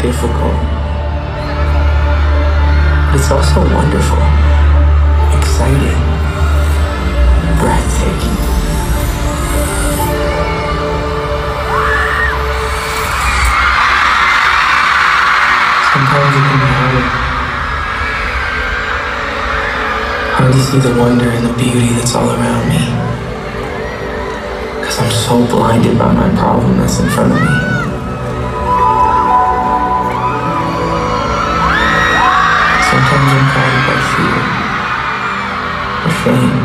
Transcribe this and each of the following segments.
difficult, but it's also wonderful, exciting, breathtaking. Sometimes it can be hard to see the wonder and the beauty that's all around me, because I'm so blinded by my problem that's in front of me. Sometimes I'm clouded by fear or shame.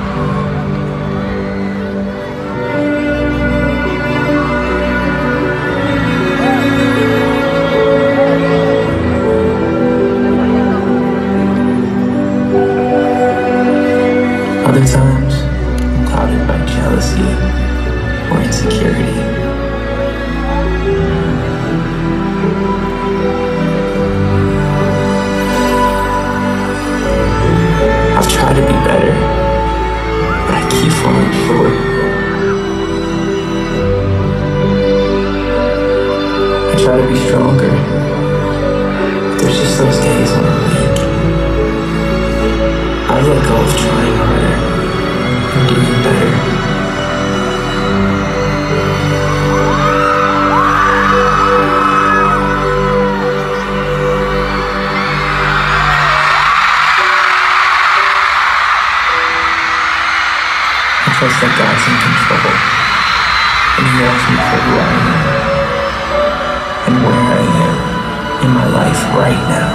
Other times, I'm clouded by jealousy or insecurity. I've tried to be better, but I keep falling short. I try to be stronger, but there's just those days when I'm weak. I've let go of trying harder and doing better. I trust that God's in control, and He loves me for who I am and where I am in my life right now.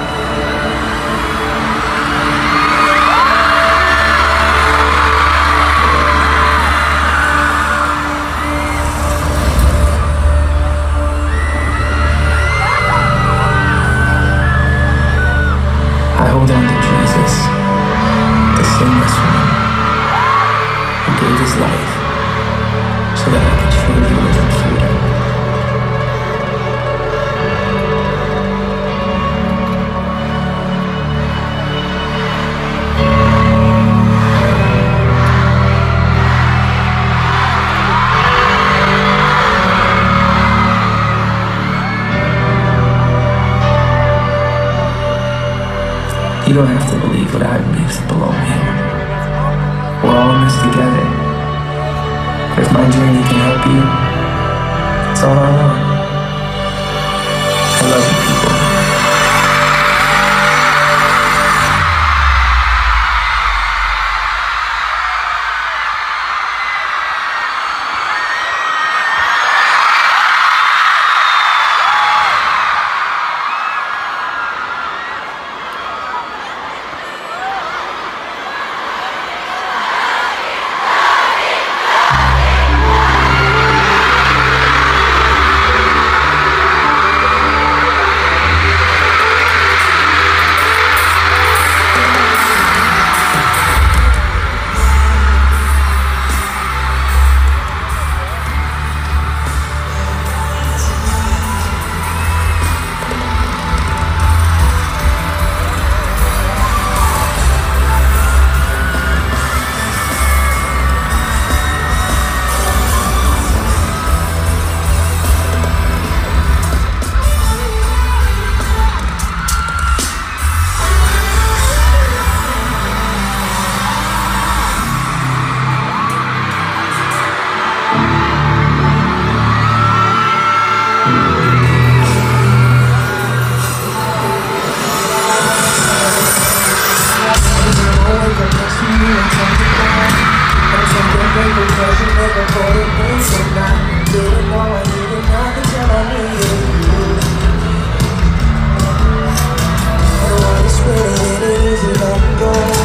I hold on to Jesus, the sinless one, who gave His life so that I could truly live in freedom. You don't have to believe what I believe to belong here. We're all in this together. If my journey can help you, that's all I want. I love you, people.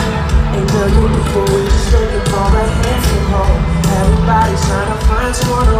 Everybody's trying to find someone